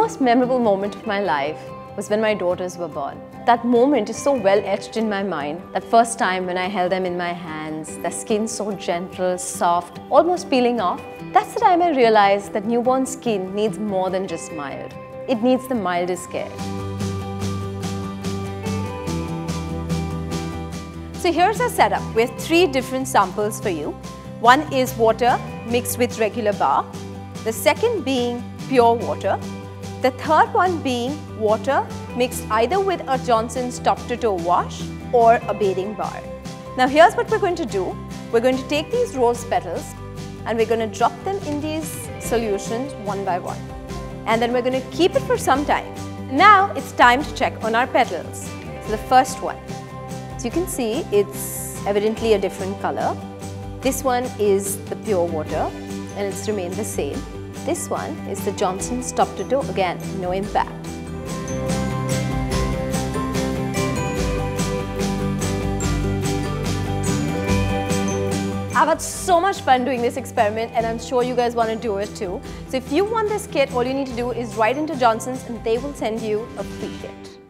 most memorable moment of my life was when my daughters were born. That moment is so well etched in my mind. That first time when I held them in my hands, their skin so gentle, soft, almost peeling off. That's the time I realized that newborn skin needs more than just mild. It needs the mildest care. So here's our setup. We have 3 different samples for you. One is water mixed with regular bar. The second being pure water. The third one being water mixed either with a Johnson's top-to-toe wash or a bathing bar. Now here's what we're going to do. We're going to take these rose petals and we're going to drop them in these solutions one by one. And then we're going to keep it for some time. Now it's time to check on our petals. So the first one. So you can see it's evidently a different color. This one is the pure water and it's remained the same. This one is the Johnson's top-to-toe, again, no impact. I've had so much fun doing this experiment and I'm sure you guys want to do it too. So if you want this kit, all you need to do is write into Johnson's and they will send you a free kit.